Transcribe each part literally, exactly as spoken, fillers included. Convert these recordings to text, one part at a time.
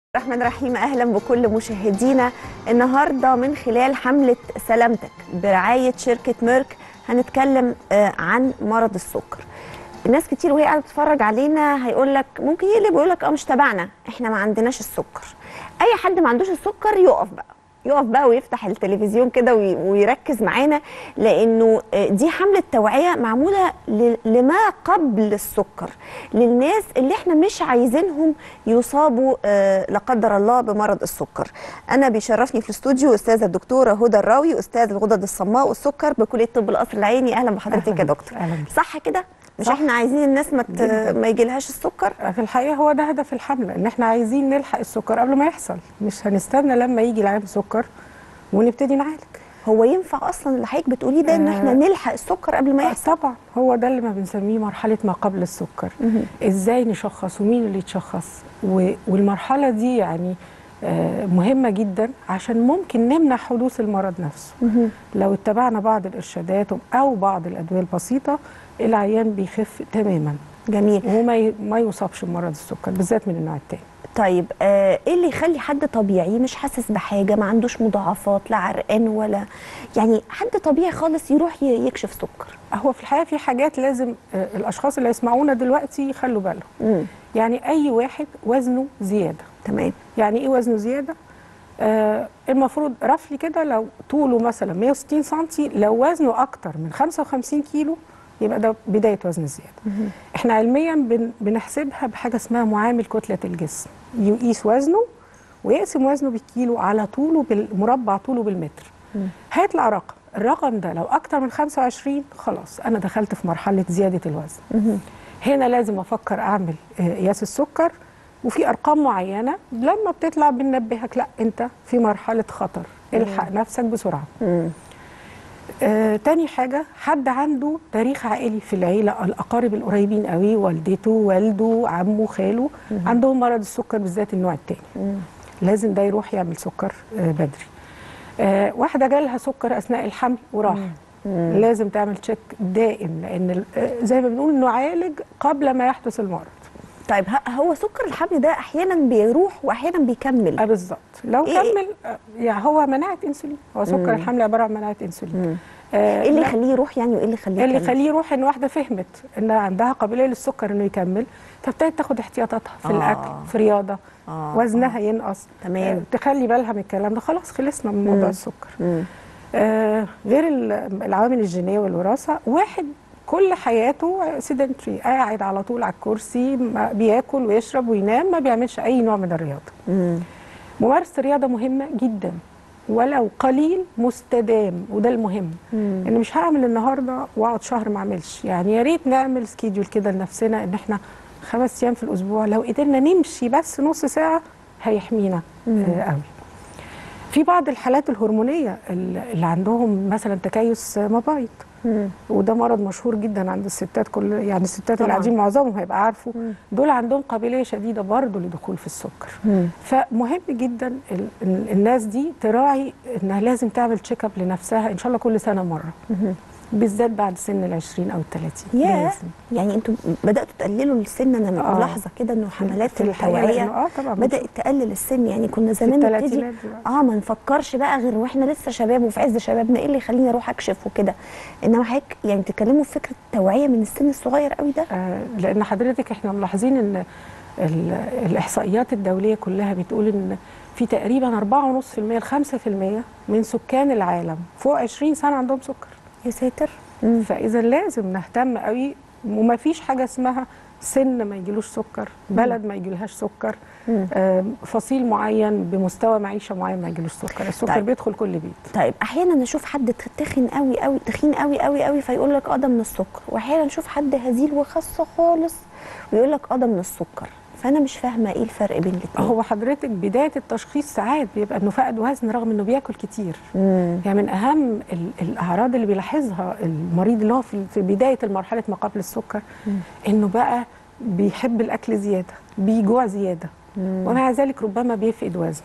الرحمن الرحيم. اهلا بكل مشاهدينا. النهارده من خلال حمله سلامتك برعايه شركه ميرك هنتكلم عن مرض السكر. الناس كتير وهي قاعده تتفرج علينا هيقول لك ممكن يقلب ويقول لك اه مش تبعنا، احنا ما عندناش السكر. اي حد ما عندوش السكر يقف بقى يقف بقى ويفتح التلفزيون كده ويركز معانا، لانه دي حمله توعيه معموله لما قبل السكر، للناس اللي احنا مش عايزينهم يصابوا لا قدر الله بمرض السكر. انا بيشرفني في الاستوديو استاذه الدكتوره هدى الراوي، استاذ الغدد الصماء والسكر بكليه طب القصر العيني. اهلا بحضرتك يا دكتور. أهلا. صح كده؟ مش صح. احنا عايزين الناس ما ما يجيلهاش السكر؟ في الحقيقه هو ده هدف الحمله، ان احنا عايزين نلحق السكر قبل ما يحصل، مش هنستنى لما يجي العيان سكر ونبتدي نعالج. هو ينفع اصلا اللي حضرتك بتقوليه ده ان احنا نلحق السكر قبل ما يحصل؟ طبعا، هو ده اللي ما بنسميه مرحله ما قبل السكر. ازاي نشخص ومين اللي يتشخص، والمرحله دي يعني مهمه جدا عشان ممكن نمنع حدوث المرض نفسه. لو اتبعنا بعض الارشادات او بعض الادويه البسيطه العيان بيخف تماما. جميل. وما ما يصابش بمرض السكر بالذات من النوع الثاني. طيب آه ايه اللي يخلي حد طبيعي مش حاسس بحاجه، ما عندوش مضاعفات، لا عرقان ولا يعني حد طبيعي خالص يروح يكشف سكر؟ هو في الحقيقه في حاجات لازم آه الاشخاص اللي يسمعونا دلوقتي يخلوا بالهم. مم. يعني اي واحد وزنه زياده. تمام. يعني ايه وزنه زياده؟ آه المفروض رفلي كده لو طوله مثلا مية وستين سنتي، لو وزنه اكتر من خمسة وخمسين كيلو يبقى ده بدايه وزن زياده. مم. احنا علميا بن بنحسبها بحاجه اسمها معامل كتله الجسم، يقيس وزنه ويقسم وزنه بالكيلو على طوله بالمربع طوله بالمتر. مم. هيطلع رقم، الرقم ده لو اكتر من خمسة وعشرين خلاص انا دخلت في مرحله زياده الوزن. مم. هنا لازم افكر اعمل قياس السكر، وفي ارقام معينه لما بتطلع بننبهك لا انت في مرحله خطر، الحق نفسك بسرعه. مم. آه، تاني حاجة حد عنده تاريخ عائلي في العيلة، الأقارب القريبين قوي، والدته والده عمه خاله مم. عندهم مرض السكر بالذات النوع التاني. لازم ده يروح يعمل سكر آه بدري. آه، واحدة جالها سكر أثناء الحمل وراح، مم. لازم تعمل تشيك دائم، لأن آه زي ما بنقول نعالج قبل ما يحدث المرض. طيب هو سكر الحمل ده احيانا بيروح واحيانا بيكمل؟ اه بالظبط. لو إيه كمل إيه؟ يعني هو مناعه انسولين، هو سكر مم. الحمل عباره عن مناعه انسولين. آه ايه اللي يخليه يروح يعني، وايه اللي يخليه اللي يخليه يروح ان واحده فهمت ان عندها قابليه للسكر انه يكمل، فابتدت تاخد احتياطاتها في آه. الاكل، في رياضه، آه. وزنها آه. ينقص. تمام. آه تخلي بالها من الكلام ده، خلاص خلصنا من موضوع السكر. آه غير العوامل الجينيه والوراثه، واحد كل حياته سيدنتري، قاعد على طول على الكرسي، بياكل ويشرب وينام، ما بيعملش اي نوع من الرياضه. مم. ممارسه الرياضه مهمه جدا، ولو قليل مستدام، وده المهم. مم. ان مش هعمل النهارده واقعد شهر ما اعملش، يعني يا ريت نعمل سكيدول كده لنفسنا ان احنا خمس ايام في الاسبوع لو قدرنا نمشي بس نص ساعه هيحمينا آه قوي. في بعض الحالات الهرمونيه اللي عندهم مثلا تكيس مبايض، مم. وده مرض مشهور جدا عند الستات، كل يعني الستات اللي قاعدين معظمهم هيبقى عارفه، مم. دول عندهم قابليه شديده برضه لدخول في السكر. مم. فمهم جدا ال الناس دي تراعي انها لازم تعمل تشيك اب لنفسها ان شاء الله كل سنه مره. مم. بالذات بعد سن العشرين او الثلاثين. ياه، يعني انتوا بداتوا تقللوا السن؟ انا آه. ملاحظه كده انه حملات التوعيه اه طبعا بدات تقلل السن، يعني كنا زمان نبتدي اه ما نفكرش بقى غير واحنا لسه شباب وفي عز شبابنا ايه اللي يخليني اروح اكشف وكده، انما حضرتك يعني بتتكلموا في فكره التوعيه من السن الصغير قوي ده. آه لان حضرتك احنا ملاحظين ان الاحصائيات الدوليه كلها بتقول ان في تقريبا أربعة ونص في المية لخمسة في المية من سكان العالم فوق عشرين سنه عندهم سكر. يا ساتر. مم. فاذا لازم نهتم قوي، وما فيش حاجه اسمها سن ما يجيلوش سكر، بلد ما يجيلهاش سكر، آه فصيل معين بمستوى معيشه معين ما يجيلوش سكر، السكر طيب. بيدخل كل بيت. طيب احيانا نشوف حد تخين قوي قوي، تخين قوي قوي قوي فيقول لك اه ده من السكر، واحيانا نشوف حد هزيل وخس خالص ويقول لك اه ده من السكر، فانا مش فاهمه ايه الفرق بين الاثنين. هو حضرتك بدايه التشخيص ساعات بيبقى انه فقد وزن رغم انه بياكل كتير. مم. يعني من اهم الاعراض اللي بيلاحظها المريض اللي هو في بدايه مرحله ما قبل السكر، مم. انه بقى بيحب الاكل زياده، بيجوع زياده، مم. ومع ذلك ربما بيفقد وزن.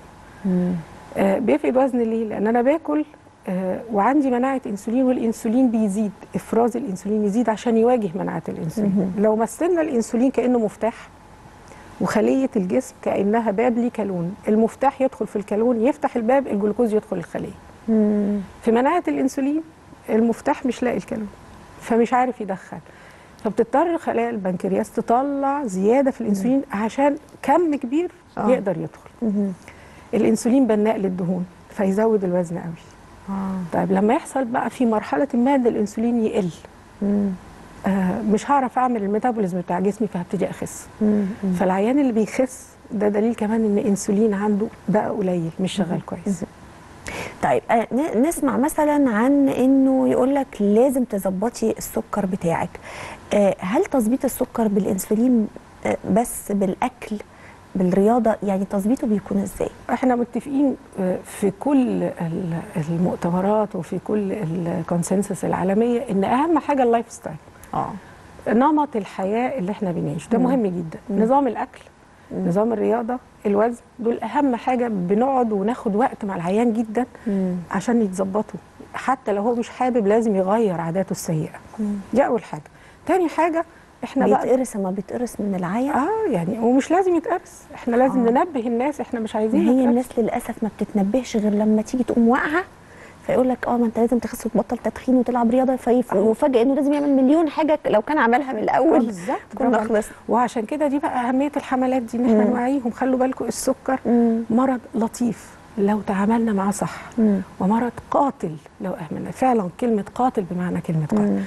آه بيفقد وزن ليه؟ لان انا باكل آه وعندي مناعه انسولين، والانسولين بيزيد، افراز الانسولين يزيد عشان يواجه مناعه الانسولين. مم. لو مثلنا الانسولين كانه مفتاح وخليه الجسم كانها باب ليه كالون، المفتاح يدخل في الكالون يفتح الباب، الجلوكوز يدخل الخليه. مم. في مناعه الانسولين المفتاح مش لاقي الكالون فمش عارف يدخل، فبتضطر خلايا البنكرياس تطلع زياده في الانسولين عشان كم كبير آه. يقدر يدخل. مم. الانسولين بناء للدهون فيزود الوزن قوي. آه. طيب لما يحصل بقى في مرحله ما ان الانسولين يقل، مم. آه مش هعرف اعمل الميتابوليزم بتاع جسمي فهبتدي اخس. مم. فالعيان اللي بيخس ده دليل كمان ان الانسولين عنده بقى قليل مش شغال كويس. مم. طيب آه نسمع مثلا عن انه يقول لك لازم تظبطي السكر بتاعك. آه هل تظبيط السكر بالانسولين آه بس بالاكل بالرياضه، يعني تظبيطه بيكون ازاي؟ احنا متفقين في كل المؤتمرات وفي كل الكونسنسس العالميه ان اهم حاجه اللايف ستايل. اه نمط الحياه اللي احنا بنعيشه ده مم. مهم جدا. مم. نظام الاكل، مم. نظام الرياضه، الوزن، دول اهم حاجه. بنقعد وناخد وقت مع العيان جدا مم. عشان يتظبطوا، حتى لو هو مش حابب لازم يغير عاداته السيئه. مم. دي اول حاجه. تاني حاجه احنا بيتقرص ما بيتقرص من العيا. اه يعني ومش لازم يتقرص، احنا لازم آه. ننبه الناس، احنا مش عايزين هي يتقرص. الناس للاسف ما بتتنبهش غير لما تيجي تقوم واقعه فيقول لك اه ما انت لازم تخس وتبطل تدخين وتلعب رياضه، فيفاجئ انه لازم يعمل مليون حاجه لو كان عملها من الاول. آه بالظبط كنا خلصنا. وعشان كده دي بقى اهميه الحملات دي، ان احنا نوعيهم. خلوا بالكم السكر مم. مرض لطيف لو تعاملنا معاه صح، مم. ومرض قاتل لو اهملنا. فعلا كلمه قاتل بمعنى كلمه قاتل.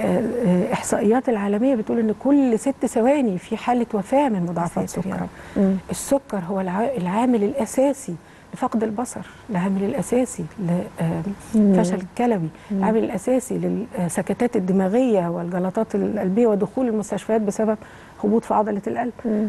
آه احصائيات العالميه بتقول ان كل ست ثواني في حاله وفاه من مضاعفات السكر. السكر هو العامل الاساسي لفقد البصر، العامل الاساسي لفشل الكلوي، العامل الاساسي للسكتات الدماغيه والجلطات القلبيه ودخول المستشفيات بسبب هبوط في عضله القلب. مم.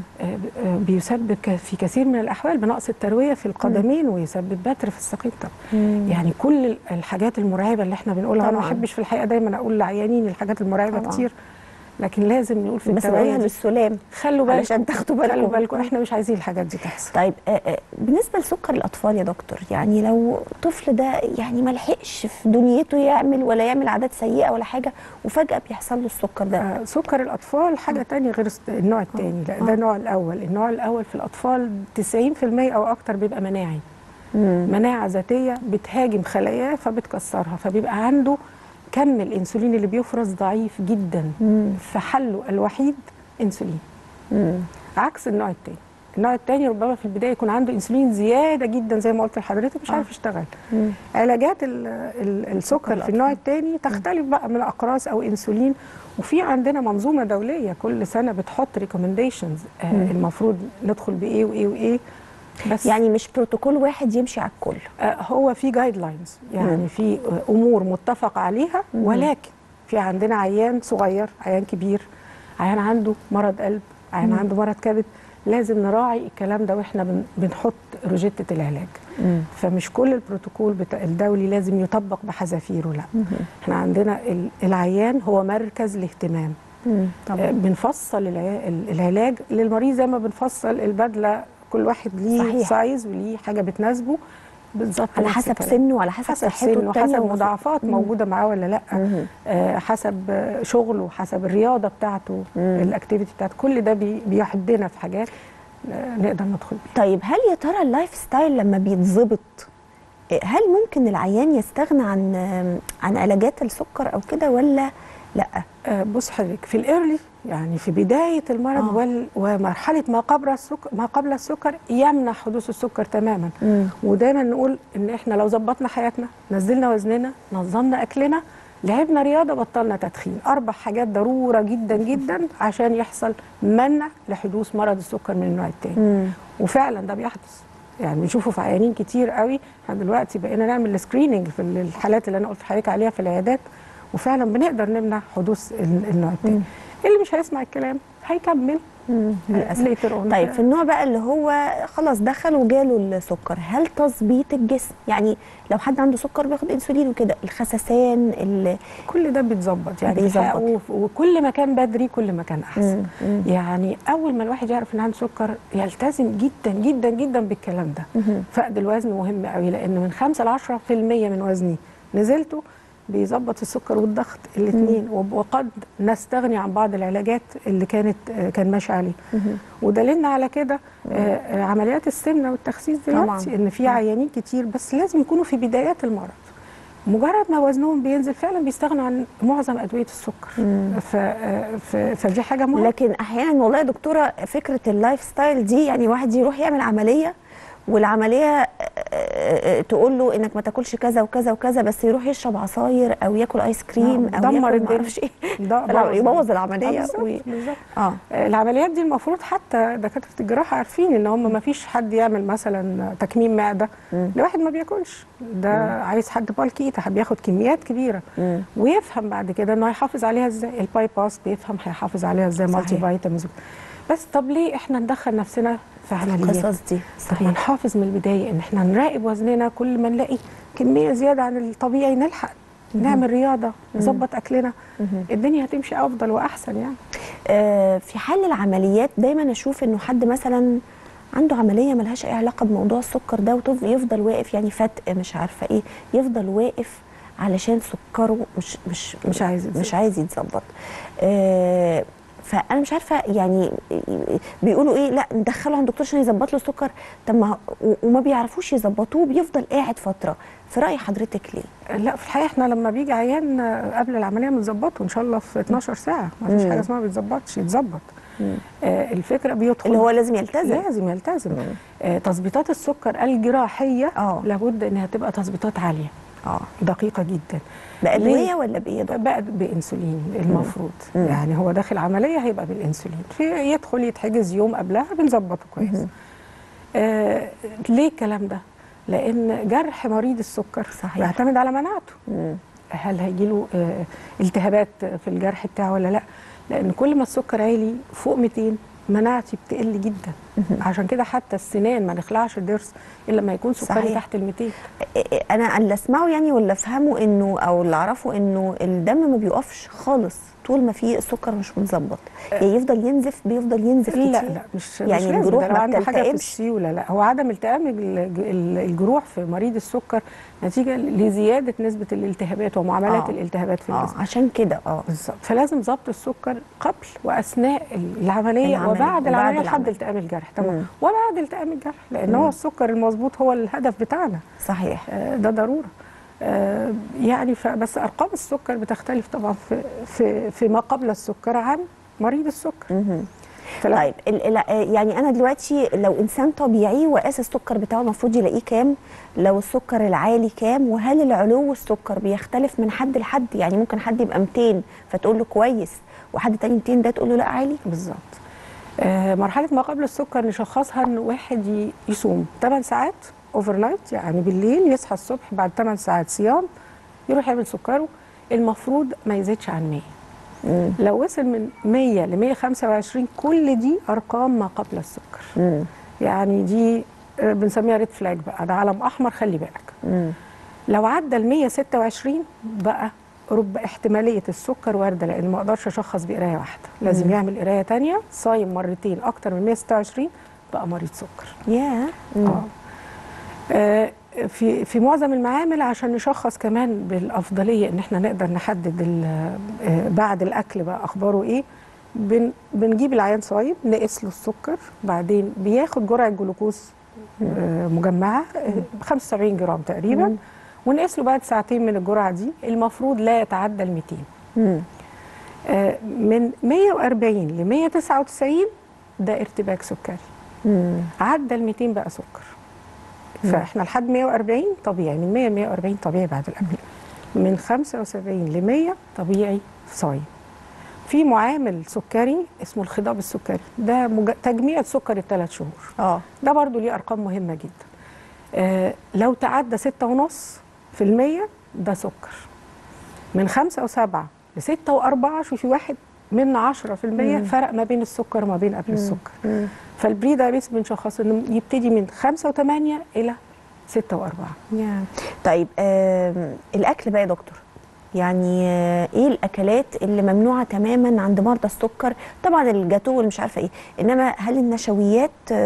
بيسبب في كثير من الاحوال بنقص الترويه في القدمين مم. ويسبب بتر في الساقين. يعني كل الحاجات المرعبه اللي احنا بنقولها، انا ما بحبش في الحقيقه دايما اقول للعيانين الحاجات المرعبه طبعا. كتير، لكن لازم نقول في بس نقولها للسلام، خلوا بالكم علشان تاخدوا بالكم. خلوا بالكم احنا مش عايزين الحاجات دي تحصل. طيب آآ آآ بالنسبه لسكر الاطفال يا دكتور، يعني لو الطفل ده يعني ما لحقش في دنيته يعمل ولا يعمل عادات سيئه ولا حاجه وفجاه بيحصل له السكر ده. آه سكر الاطفال حاجه ثانيه غير النوع الثاني. لا ده النوع الاول. النوع الاول في الاطفال تسعين في المية او اكتر بيبقى مناعي. مم. مناعه ذاتيه بتهاجم خلاياه فبتكسرها، فبيبقى عنده كم الانسولين اللي بيفرز ضعيف جدا. مم. فحله الوحيد انسولين. مم. عكس النوع الثاني. النوع الثاني ربما في البدايه يكون عنده انسولين زياده جدا زي ما قلت لحضرتك، مش آه. عارف يشتغل. مم. علاجات ال ال السكر في النوع الثاني تختلف بقى من اقراص او انسولين، وفي عندنا منظومه دوليه كل سنه بتحط ريكومنديشنز آه المفروض ندخل بايه وايه وايه. بس يعني مش بروتوكول واحد يمشي على الكل. آه هو في جايد لاينز، يعني مم. في امور متفق عليها. مم. ولكن في عندنا عيان صغير، عيان كبير، عيان عنده مرض قلب، عيان مم. عنده مرض كبد، لازم نراعي الكلام ده واحنا بنحط روجيتة العلاج. مم. فمش كل البروتوكول بتاع الدولي لازم يطبق بحذافيره، لا. مم. احنا عندنا العيان هو مركز الاهتمام. طبعا. بنفصل العلاج للمريض زي ما بنفصل البدله، كل واحد ليه سايز وليه حاجه بتناسبه بالظبط، على حسب سنه وعلى حسب صحته وحسب مضاعفات موجوده معاه ولا لا. آه حسب شغله، حسب الرياضه بتاعته، الاكتيفيتي بتاعته، كل ده بي بيحدنا في حاجات آه نقدر ندخل بيها. طيب هل يا ترى اللايف ستايل لما بيتظبط هل ممكن العيان يستغنى عن عن علاجات السكر او كده ولا لا؟ آه بص حضرتك، في الايرلي يعني في بدايه المرض آه. وال ومرحله ما قبل السكر ما قبل السكر يمنع حدوث السكر تماما. مم. ودايما نقول ان احنا لو ظبطنا حياتنا، نزلنا وزننا، نظمنا اكلنا، لعبنا رياضه، بطلنا تدخين، اربع حاجات ضروره جدا جدا عشان يحصل منع لحدوث مرض السكر من النوع الثاني. وفعلا ده بيحدث، يعني بنشوفه في عيانين كتير قوي. احنا دلوقتي بقينا نعمل سكريننج في الحالات اللي انا قلت لحضرتك عليها في العيادات، وفعلا بنقدر نمنع حدوث النوع الثاني. اللي مش هيسمع الكلام هيكمل للاسف. طيب في النوع بقى اللي هو خلاص دخل وجاله السكر، هل تظبيط الجسم، يعني لو حد عنده سكر بياخد انسولين وكده، الخسسان كل ده بيتظبط يعني بيظبط، وكل ما كان بدري كل ما كان احسن. مم. مم. يعني اول ما الواحد يعرف ان عنده سكر يلتزم جدا جدا جدا بالكلام ده. مم. فقد الوزن مهم قوي، لان من خمسة ل عشرة في المية من وزني نزلته بيظبط السكر والضغط الاثنين، وقد نستغني عن بعض العلاجات اللي كانت كان ماشي عليه. ودليلنا على كده عمليات السمنه والتخسيس دلوقتي، طبعا. ان في عيانين كتير بس لازم يكونوا في بدايات المرض، مجرد ما وزنهم بينزل فعلا بيستغنوا عن معظم ادويه السكر. ف... ف... فدي حاجه مهمه. لكن احيانا والله يا دكتوره فكره اللايف ستايل دي، يعني واحد يروح يعمل عمليه والعمليه تقول له انك ما تاكلش كذا وكذا وكذا، بس يروح يشرب عصاير او ياكل ايس كريم او دمر ياكل ما اعرفش ايه، يبوظ العمليه. بالظبط و... اه العمليات دي المفروض حتى دكاتره الجراحه عارفين ان هم ما فيش حد يعمل مثلا تكميم معده لواحد ما بياكلش، ده مم. عايز حد بالكيتا بياخد كميات كبيره مم. ويفهم بعد كده انه هيحافظ عليها ازاي. الباي باس بيفهم هيحافظ عليها ازاي، مالتي فيتامينز. بس طب ليه احنا ندخل نفسنا في عمليات القصص دي؟ صحيح. نحافظ من البدايه ان احنا نراقب وزننا، كل ما نلاقي كميه زياده عن الطبيعي نلحق مم. نعمل رياضه، نظبط اكلنا، مم. الدنيا هتمشي افضل واحسن يعني. آه في حل العمليات دايما اشوف انه حد مثلا عنده عمليه ملهاش اي علاقه بموضوع السكر ده ويفضل واقف، يعني فتق مش عارفه ايه، يفضل واقف علشان سكره مش مش مش عايز يتزبط. مش عايز يتظبط. آه فانا مش عارفه يعني بيقولوا ايه، لا ندخله عند دكتور عشان يظبط له السكر، طب ما وما بيعرفوش يظبطوه، بيفضل قاعد فتره. في راي حضرتك ليه؟ لا في الحقيقه احنا لما بيجي عيان قبل العمليه بنظبطه ان شاء الله في اتناشر ساعه، ما فيش حاجه اسمها ما بيتظبطش، يتظبط. آه الفكره بيدخل اللي هو لازم يلتزم لازم يلتزم. آه تظبيطات السكر الجراحيه أوه. لابد انها تبقى تظبيطات عاليه اه دقيقه جدا. بأدوية ولا بإيه؟ بقى بانسولين المفروض. مم. يعني هو داخل عمليه هيبقى بالانسولين، في يدخل يتحجز يوم قبلها بنظبطه كويس. آه ليه الكلام ده؟ لان جرح مريض السكر صحيح بيعتمد على مناعته. مم. هل هيجي له آه التهابات في الجرح بتاعه ولا لا؟ لان كل ما السكر عالي فوق مئتين مناعتي بتقل جدا. مم. عشان كده حتى السنان ما نخلعش ضرس الا لما يكون سكري تحت ال مئتين. انا اللي اسمعه يعني ولا افهمه انه او اللي اعرفه انه الدم ما بيقفش خالص طول ما في السكر مش متظبط، يعني يفضل ينزف، بيفضل ينزف كتير. لا لا مش يعني مش الجروح ما عنده حاجه في السيوله، لا هو عدم التئام الجروح في مريض السكر نتيجه لزياده نسبه الالتهابات ومعاملات آه. الالتهابات في الجسم. اه عشان كده اه بالظبط. فلازم ضبط السكر قبل واثناء العمليه العمل. وبعد العمليه لحد التئام الجرح تمام، وبعد التئام الجرح، لان هو السكر المظبوط هو الهدف بتاعنا. صحيح. آه ده ضروره. آه يعني بس ارقام السكر بتختلف طبعا في في فيما قبل السكر عن مريض السكر. طيب يعني انا دلوقتي لو انسان طبيعي وقاس السكر بتاعه المفروض يلاقيه كام؟ لو السكر العالي كام؟ وهل العلو السكر بيختلف من حد لحد؟ يعني ممكن حد يبقى مئتين فتقول له كويس، وحد تاني مئتين ده تقول له لا عالي؟ بالظبط. آه مرحله ما قبل السكر نشخصها ان واحد يصوم ثمان ساعات اوفر نايت، يعني بالليل يصحى الصبح بعد ثمان ساعات صيام يروح يعمل سكره، المفروض ما يزيدش عن مية. مم. لو وصل من مية ل مية وخمسة وعشرين كل دي ارقام ما قبل السكر. مم. يعني دي بنسميها ريد فلاج بقى، ده علم احمر خلي بالك. مم. لو عدى ال مية وستة وعشرين بقى رب احتماليه السكر وارده، لان ما اقدرش اشخص بقرايه واحده، لازم مم. يعمل قرايه ثانيه، صايم مرتين اكتر من مية وستة وعشرين بقى مريض سكر. ياه yeah. اه في في معظم المعامل عشان نشخص كمان بالافضليه ان احنا نقدر نحدد بعد الاكل بقى اخباره ايه، بن بنجيب العيان صايم نقيس له السكر، بعدين بياخد جرعه جلوكوز مجمعه خمسة وسبعين جرام تقريبا، ونقيس له بعد ساعتين من الجرعه دي المفروض لا يتعدى ال مئتين. من مية وأربعين ل مية وتسعة وتسعين ده ارتباك سكري. عدى ال مئتين بقى سكر. فاحنا لحد مية وأربعين طبيعي، من مية ل مية وأربعين طبيعي بعد الاكل، من خمسة وسبعين ل مية طبيعي صايم. في معامل سكري اسمه الخضاب السكري، ده مج... تجميع السكر الثلاث شهور. اه ده برضو ليه ارقام مهمه جدا. آه لو تعدى ستة ونص في المية ده سكر. من خمسة وسبعة ل ستة وأربعة، شوفي واحد من عشرة في المية فرق ما بين السكر وما بين قبل مم. السكر. مم. فالبري دايابيتس بنشخص انه يبتدي من خمسة وثمانية الى ستة وأربعة. yeah. طيب آه الاكل بقى يا دكتور، يعني ايه الاكلات اللي ممنوعه تماما عند مرضى السكر؟ طبعا الجاتو والمش عارفه ايه، انما هل النشويات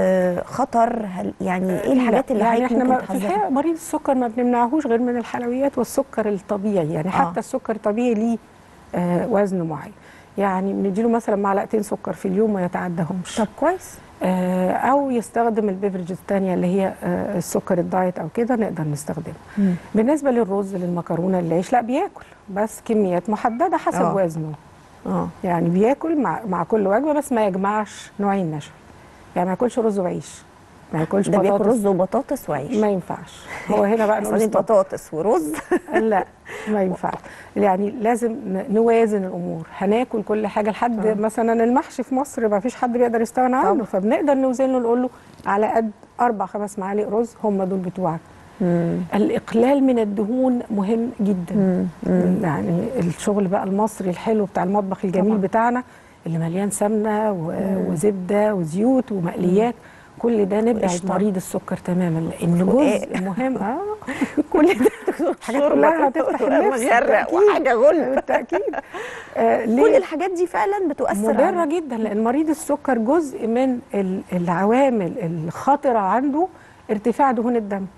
خطر؟ هل يعني ايه الحاجات اللي يعني حضرتك احنا ممكن في الحقيقه مريض السكر ما بنمنعهوش غير من الحلويات والسكر الطبيعي، يعني حتى آه. السكر الطبيعي ليه آه وزن معين، يعني بنديله مثلا معلقتين سكر في اليوم ما يتعداهمش. طب كويس. آه او يستخدم البيفرج الثانيه اللي هي آه السكر الدايت او كده نقدر نستخدمه. مم. بالنسبه للرز للمكرونه العيش لا بياكل بس كميات محدده حسب أوه. وزنه. اه يعني بياكل مع مع كل وجبه بس ما يجمعش نوعين نشوي، يعني ما ياكلش رز وعيش، ما ياكلش ده بياكل رز وبطاطس وعيش، ما ينفعش. هو هنا بقى نقول بطاطس ورز لا ما ينفعش، يعني لازم نوازن الامور. هناكل كل حاجه لحد آه. مثلا المحشي في مصر ما فيش حد بيقدر يستغنى عنه، فبنقدر نوزن له نقول له على قد اربع خمس معالق رز هم دول بتوعك. مم. الاقلال من الدهون مهم جدا. مم. مم. يعني الشغل بقى المصري الحلو بتاع المطبخ الجميل طبعا. بتاعنا اللي مليان سمنه وزبده وزيوت ومقليات، كل ده نبعد مريض السكر تماما، لان جزء مهم اه كل ده حاجات كلها هتفتح النفس وحاجه غلب بالتاكيد. آه كل الحاجات دي فعلا بتؤثر مضره جدا، لان مريض السكر جزء من العوامل الخطره عنده ارتفاع دهون الدم.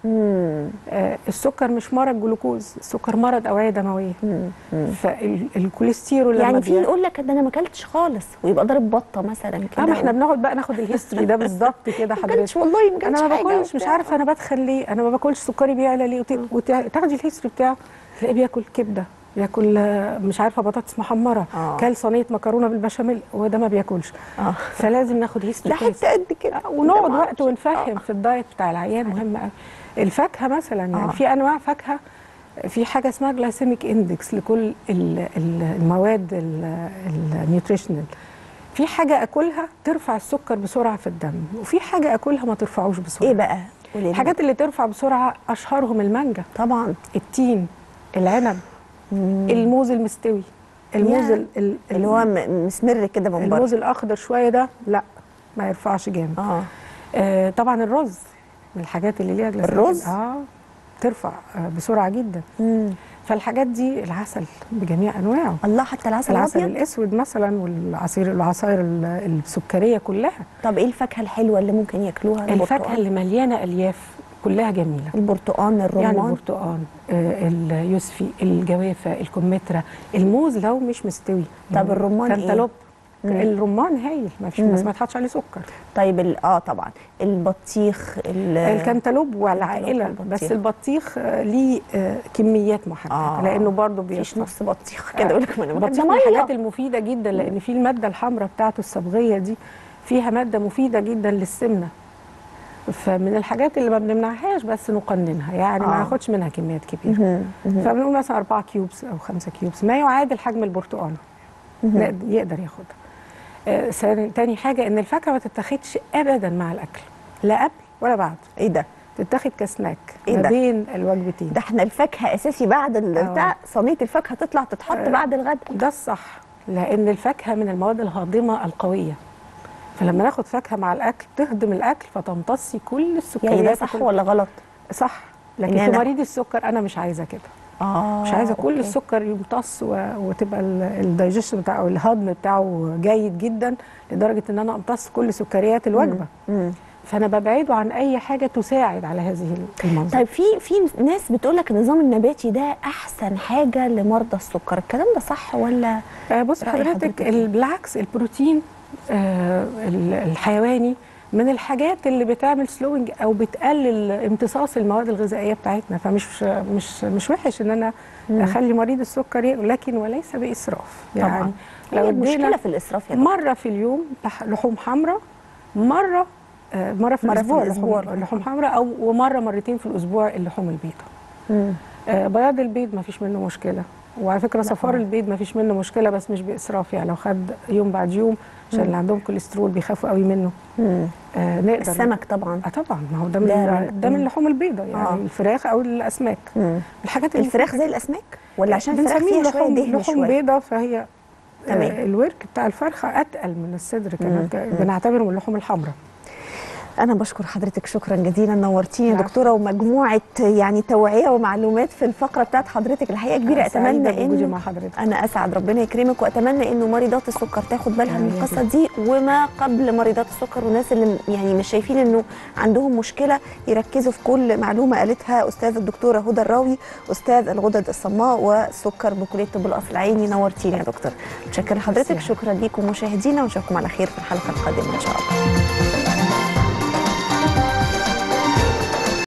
آه السكر مش مرض جلوكوز، السكر مرض اوعيه دمويه. فالكوليسترول يعني في يقول لك ده انا ما اكلتش خالص ويبقى ضارب بطه مثلا كده. اه احنا بنقعد بقى ناخد الهيستوري ده بالظبط كده حضرتك. والله ما انا ما باكلش، مش عارفه انا بدخل ليه، انا ما باكلش، سكري بيعلى ليه، وتاخدي الهيستوري بتاعه تلاقيه بياكل كبده، بياكل مش عارفه بطاطس محمره، آه. كل صينيه مكرونه بالبشاميل وده ما بياكلش. آه. فلازم ناخد هيستوري ده حتى قد كده آه. ونقعد وقت ونفهم آه. في الدايت بتاع العيان مهم قوي. الفاكهه مثلا يعني آه. في انواع فاكهه في حاجه اسمها جلايسيميك اندكس لكل المواد النيوتريشنال. في حاجه اكلها ترفع السكر بسرعه في الدم، وفي حاجه اكلها ما ترفعوش بسرعه. ايه بقى؟ الحاجات اللي ترفع بسرعه اشهرهم المانجا طبعا، التين، العنب، مم. الموز المستوي، الموز ال ال اللي هو مسمر كده من بره، الموز الاخضر شويه ده لا ما يرفعش جامد. آه. آه طبعا الرز من الحاجات اللي ليها جلاسيميك الرز اه ترفع آه بسرعه جدا. مم. فالحاجات دي العسل بجميع انواعه، الله، حتى العسل العسل الابيض الاسود مثلا، والعصير العصاير السكريه كلها. طب ايه الفاكهه الحلوه اللي ممكن ياكلوها؟ الفاكهه اللي مليانه الياف كلها جميله، البرتقال، الرمان، يعني البرتقال، آه اليوسفي، الجوافه، الكمثرى، الموز لو مش مستوي. طب الرمان كانتالوب ايه؟ الرمان هايل، ما فيش بس ما يتحطش عليه سكر. طيب اه طبعا البطيخ، الكنتالوب والعائله، بس البطيخ ليه كميات محدده. آه لانه برضه مفيش نص بطيخ كده يقول لك. البطيخ من الحاجات المفيده جدا، لان في الماده الحمراء بتاعته الصبغيه دي فيها ماده مفيده جدا للسمنه، فمن الحاجات اللي ما بنمنعهاش بس نقننها، يعني آه. ما ناخدش منها كميات كبيره. فبنقول مثلا أربعة كيوبس او خمسة كيوبس، ما يعادل حجم البرتقال يقدر ياخدها. آه تاني حاجه ان الفاكهه ما تتاخدش ابدا مع الاكل، لا قبل ولا بعد. ايه ده؟ تتاخد كسناك إيه ما ده؟ بين الوجبتين. ده احنا الفاكهه اساسي بعد البتاع، صينيه الفاكهه تطلع تتحط آه بعد الغداء. ده الصح، لان الفاكهه من المواد الهاضمه القويه، فلما ناخد فاكهه مع الاكل تهضم الاكل فتمتصي كل السكريات. يعني ده صح ولا غلط؟ صح، لكن في مريض السكر انا مش عايزه كده. آه مش عايزه كل أوكي. السكر يمتص وتبقى الدايجيشن بتاعه الهضم بتاعه جيد جدا لدرجه ان انا امتص كل سكريات الوجبه. مم. مم. فانا ببعده عن اي حاجه تساعد على هذه المنظر. طيب في في ناس بتقول لك النظام النباتي ده احسن حاجه لمرضى السكر، الكلام ده صح ولا؟ آه بص حضرتك، بالعكس البروتين آه الحيواني من الحاجات اللي بتعمل سلوينج او بتقلل امتصاص المواد الغذائيه بتاعتنا، فمش مش مش وحش ان انا مم. اخلي مريض السكر ياكل، لكن وليس باسراف. يعني طبعا لو المشكله في الاسراف يا دكتور مره في اليوم لحوم حمراء، مره آه مره في مرة الاسبوع في الأسبوع لحوم, لحوم حمراء، او ومره مرتين في الاسبوع اللحوم البيضاء. آه بياض البيض ما فيش منه مشكله، وعلى فكره صفار البيض ما فيش منه مشكله بس مش باسراف، يعني لو خد يوم بعد يوم عشان اللي عندهم كوليسترول بيخافوا قوي منه. آه نقدر السمك طبعا. اه طبعا، ما هو ده من ده من اللحوم البيضاء، يعني آه. الفراخ او الاسماك. مم. الحاجات الفراخ زي الاسماك ولا عشان الفراخ فيها لحوم شويه دهن لحوم بيضاء، فهي آه الورك بتاع الفرخه اتقل من الصدر كمان، بنعتبره من اللحوم الحمراء. انا بشكر حضرتك شكرا جزيلا، نورتيني يا دكتوره، ومجموعه يعني توعيه ومعلومات في الفقره بتاعت حضرتك الحقيقه كبيره. اتمنى ان مع حضرتك. انا اسعد، ربنا يكرمك، واتمنى انه مريضات السكر تاخد بالها من القصه دي، وما قبل مريضات السكر والناس اللي يعني مش شايفين انه عندهم مشكله يركزوا في كل معلومه قالتها استاذ الدكتوره هدى الراوي، استاذ الغدد الصماء والسكر بكليه طب القصر العيني. نورتيني يا دكتور. متشكره لحضرتك، شكرا ليكم مشاهدينا، ونشوفكم على خير في الحلقه القادمه ان شاء الله.